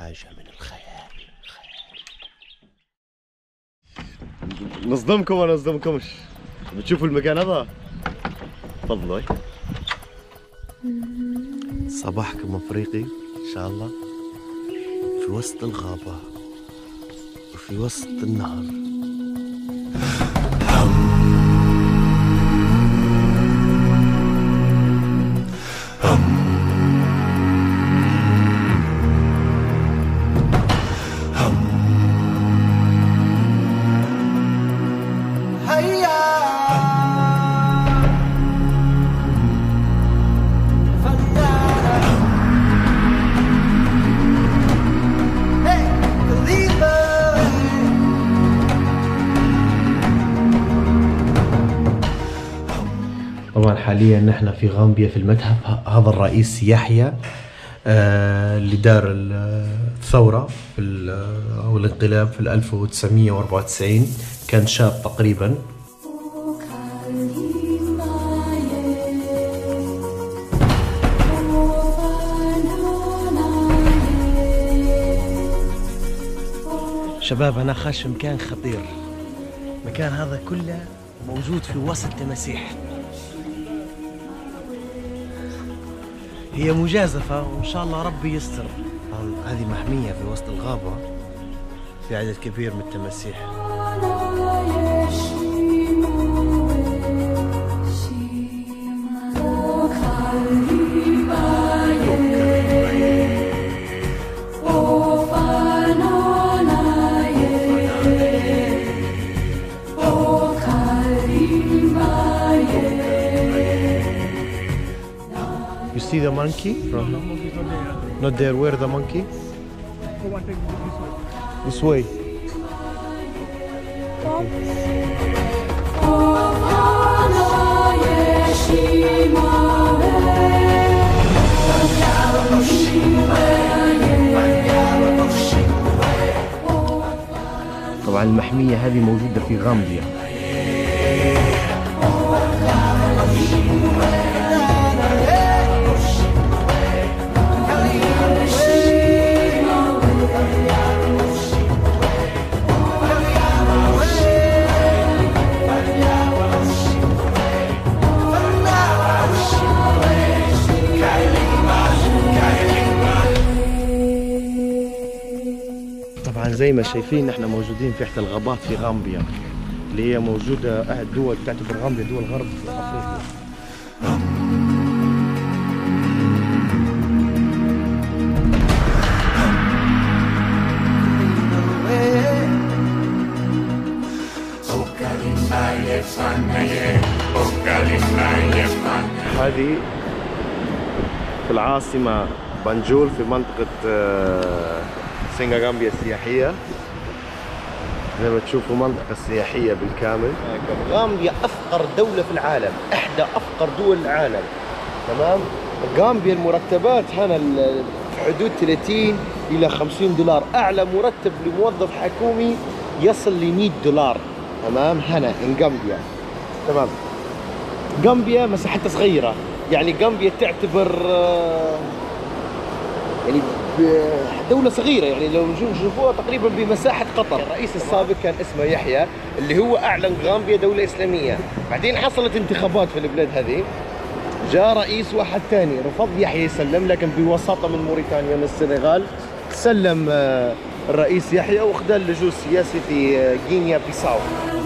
حاجة من الخيال. نصدمكم ولا نصدمكمش؟ بتشوفوا المكان هذا؟ تفضلوا. صباحكم افريقي ان شاء الله، في وسط الغابة وفي وسط النهر. طبعا حاليا نحن في غامبيا في المتحف. هذا الرئيس يحيى اللي دار الثورة أو الانقلاب في 1994. كان شاب تقريبا. شباب أنا خاش في مكان خطير. المكان هذا كله موجود في وسط تماسيح. هي مجازفة وإن شاء الله ربي يستر. هذه محمية في وسط الغابة، في عدد كبير من التماسيح. You see the monkey? Not there. Where the monkey? This way. طبعا المحمية هذه موجودة في غامبيا. طبعا زي ما شايفين نحن موجودين في احدى الغابات في غامبيا، اللي هي موجودة أحد دول تعتبر غامبيا دول غرب أفريقيا. هذه في العاصمة بنجول في منطقة سنغامبيا السياحية. زي ما تشوفوا منطقة سياحية بالكامل. غامبيا أفقر دولة في العالم، إحدى أفقر دول العالم. تمام؟ غامبيا المرتبات هنا في حدود 30 إلى 50 دولار. أعلى مرتب لموظف حكومي يصل ل 100 دولار. تمام؟ هنا غامبيا. تمام. غامبيا مساحتها صغيرة، يعني غامبيا تعتبر يعني دولة صغيرة، يعني لو نشوفوها تقريبا بمساحة قطر. الرئيس السابق كان اسمه يحيى، اللي هو أعلن غامبيا دولة إسلامية. بعدين حصلت انتخابات في البلاد هذه، جاء رئيس واحد ثاني رفض يحيى يسلم، لكن بوساطة من موريتانيا من السنغال سلم الرئيس يحيى واخذ اللجوء السياسي في غينيا بيساو.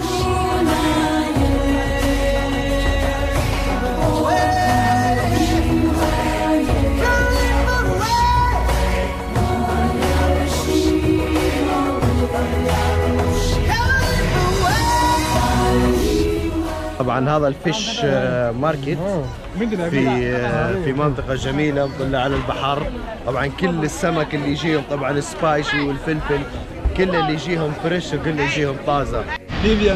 طبعا هذا الفيش ماركت في منطقة جميلة مطلة على البحر. طبعا كل السمك اللي يجيهم طبعا السبايشي والفلفل كل اللي يجيهم فريش وكل اللي يجيهم طازة. ليبيا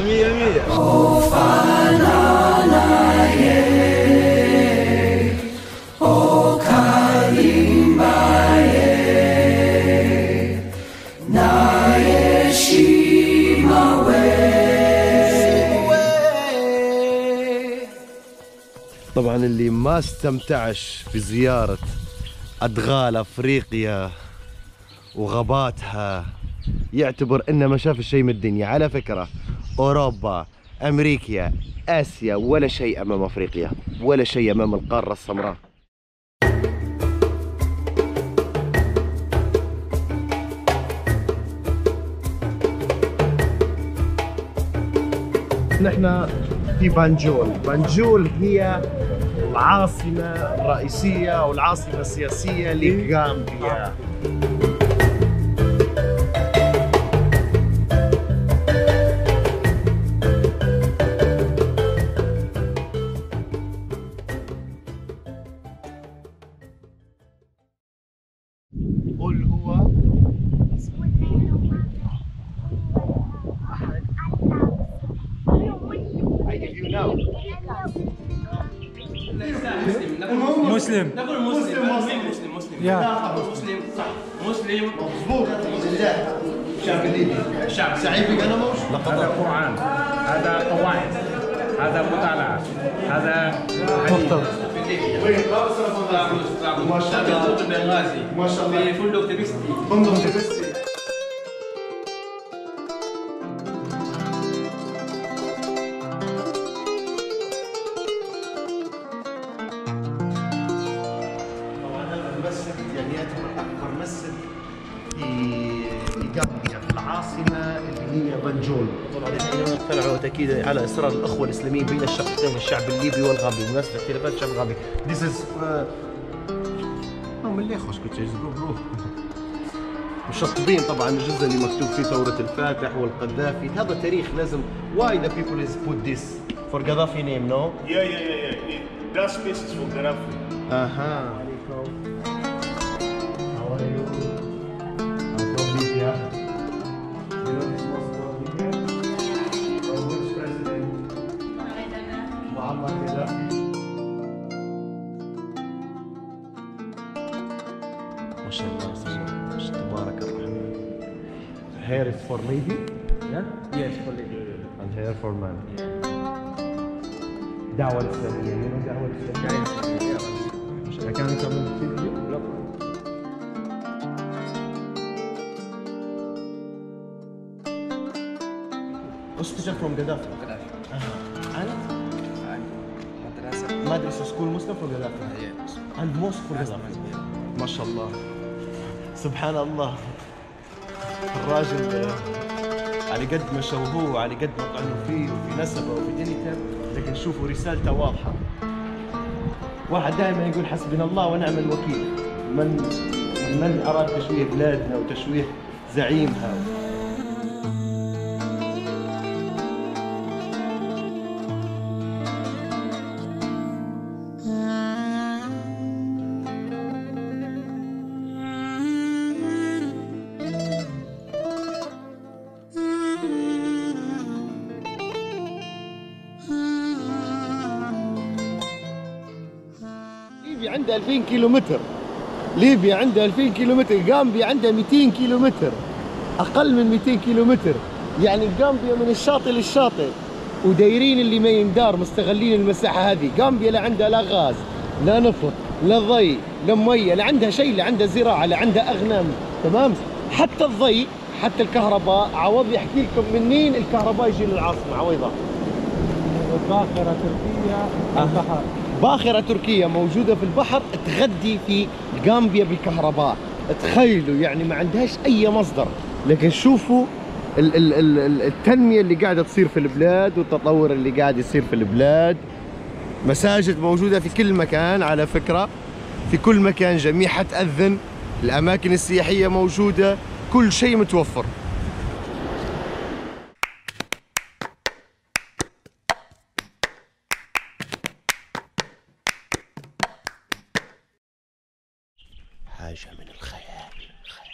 100. طبعا اللي ما استمتعش في زيارة أدغال أفريقيا وغاباتها يعتبر انه ما شاف شيء من الدنيا. على فكرة اوروبا، امريكا، اسيا، ولا شيء امام افريقيا، ولا شيء امام القارة السمراء. نحن في بانجول. بانجول هي العاصمة الرئيسية أو العاصمة السياسية لغامبيا. قل هو مسلم. نقول مسلم. مسلم. يا مسلم صح. مسلم مضبوط. لله. شعب الليبي. شعب سعيد أنا موش. هذا قرآن، هذا قواعد، هذا مطالعة، هذا مختار. ما شاء الله. ما شاء الله. في فندق تبستي. فندق تبستي. يعني يعتبر اكبر مسجد في غامبيا، في العاصمه اللي هي بنجول. طبعا احنا نطلعوا تاكيد على اصرار الاخوه الاسلاميين بين الشقيقين الشعب الليبي والغامبي بمناسبه اختلافات الشعب الغامبي. This is من اللي خوش كنت برو مشطبين طبعا الجزء اللي مكتوب فيه ثوره الفاتح والقذافي. هذا تاريخ لازم. Why the people is put this for Gaddafi name, no? Yeah. That space is for Gaddafi. Aha. How are you? I'm from Libya. You know this was from Libya? Or which president? Muammar Gaddafi. ما شاء الله تبارك الرحمن. Hair is for lady? Yeah? Yes, for lady. And hair for man. دعوة الإسلامية، you know دعوة الإسلامية. مش كان يكمل فيديو؟ لا. What's the from Gaddafi? And مدرسة سكول مسلم for Gaddafi. And mosque for Gaddafi. ما شاء الله. سبحان الله. الراجل على قد ما شوهوه وعلى قد ما طعنوا فيه وفي نسبه وفي دنيته، لكن شوفوا رسالته واضحه. واحد دائما يقول حسبنا الله ونعم الوكيل. من اراد تشويه بلادنا وتشويه زعيمها. ليبيا عندها 2000 كيلومتر. ليبيا عندها 2000 كيلومتر. غامبيا عندها 200 كيلومتر. أقل من 200 كيلومتر. يعني غامبيا من الشاطئ للشاطئ. ودايرين اللي ما يندار، مستغلين المساحة هذه. غامبيا لا عندها لا غاز، لا نفط، لا ضي، لا مية، لا عندها شيء، لا عندها زراعة، لا عندها أغنام. تمام؟ حتى الضي، حتى الكهرباء. عوض يحكي لكم منين الكهرباء يجي للعاصمة عويضة. باخرة تركية البحر. باخرة تركية موجودة في البحر تغذي في غامبيا بالكهرباء. تخيلوا يعني ما عندهاش أي مصدر، لكن شوفوا التنمية اللي قاعدة تصير في البلاد والتطور اللي قاعد يصير في البلاد. مساجد موجودة في كل مكان على فكرة، في كل مكان، جميع تأذن، الأماكن السياحية موجودة، كل شيء متوفر. حاجة من الخيال.